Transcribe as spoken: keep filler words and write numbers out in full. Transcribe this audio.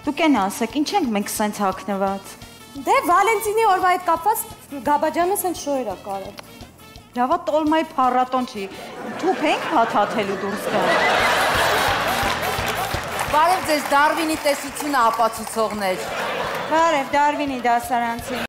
Դուք են ասեք, ինչ ենք մենք սենց հագնված։ Դե Վալենտինի օրվա հետ կապված Գաբաջանը սենց շոյերա կարել։ Լավա տոլմայի փառատոն չի, թուփ ենք հաթաթելու դուրս գա։ Բարև ձեզ Դարվինի տեսությունը ապացուցողներ։ Բարև Դարվինի դասարանցի։